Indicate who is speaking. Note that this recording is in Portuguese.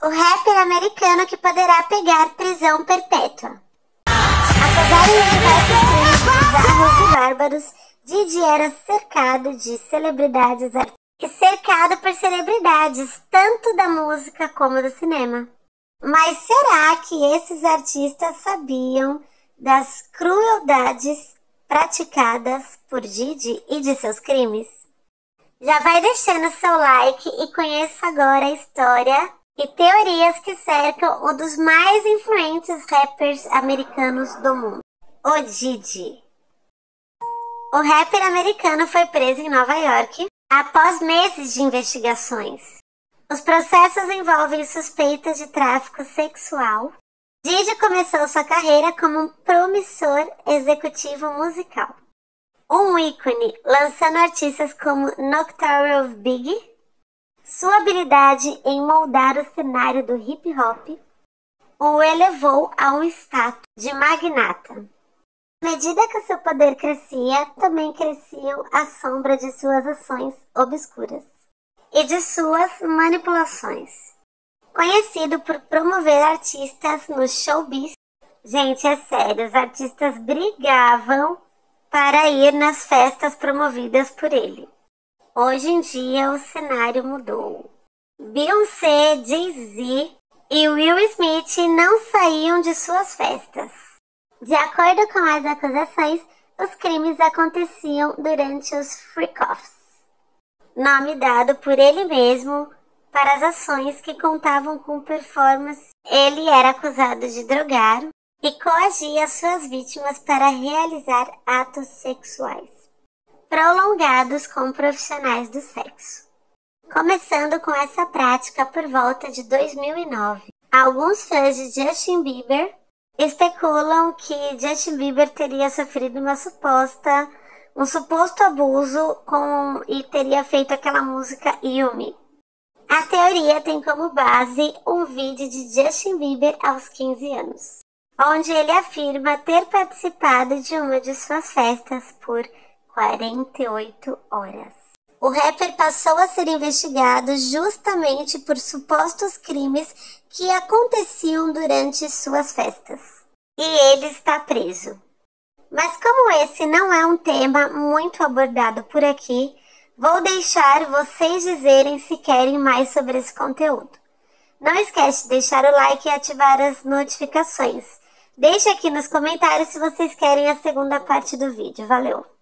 Speaker 1: o rapper americano que poderá pegar prisão perpétua. Apesar de diversos crimes bizarros e bárbaros, Diddy era cercado de celebridades e cercado por celebridades, tanto da música como do cinema. Mas será que esses artistas sabiam das crueldades praticadas por Diddy e de seus crimes? Já vai deixando seu like e conheça agora a história e teorias que cercam um dos mais influentes rappers americanos do mundo, o Diddy. O rapper americano foi preso em Nova York após meses de investigações. Os processos envolvem suspeitas de tráfico sexual. Diddy começou sua carreira como um promissor executivo musical. Um ícone, lançando artistas como Notorious Big. Sua habilidade em moldar o cenário do hip-hop o elevou a um status de magnata. À medida que seu poder crescia, também cresciam a sombra de suas ações obscuras e de suas manipulações. Conhecido por promover artistas no showbiz. Gente, é sério, os artistas brigavam para ir nas festas promovidas por ele. Hoje em dia o cenário mudou. Beyoncé, Jay-Z e Will Smith não saíam de suas festas. De acordo com as acusações, os crimes aconteciam durante os freak-offs, nome dado por ele mesmo para as ações que contavam com performance. Ele era acusado de drogar e coagia suas vítimas para realizar atos sexuais prolongados com profissionais do sexo. Começando com essa prática por volta de 2009. Alguns fãs de Justin Bieber especulam que Justin Bieber teria sofrido um suposto abuso e teria feito aquela música Yumi. A teoria tem como base um vídeo de Justin Bieber aos 15 anos, onde ele afirma ter participado de uma de suas festas por 48 horas. O rapper passou a ser investigado justamente por supostos crimes que aconteciam durante suas festas. E ele está preso. Mas como esse não é um tema muito abordado por aqui, vou deixar vocês dizerem se querem mais sobre esse conteúdo. Não esquece de deixar o like e ativar as notificações. Deixe aqui nos comentários se vocês querem a segunda parte do vídeo. Valeu!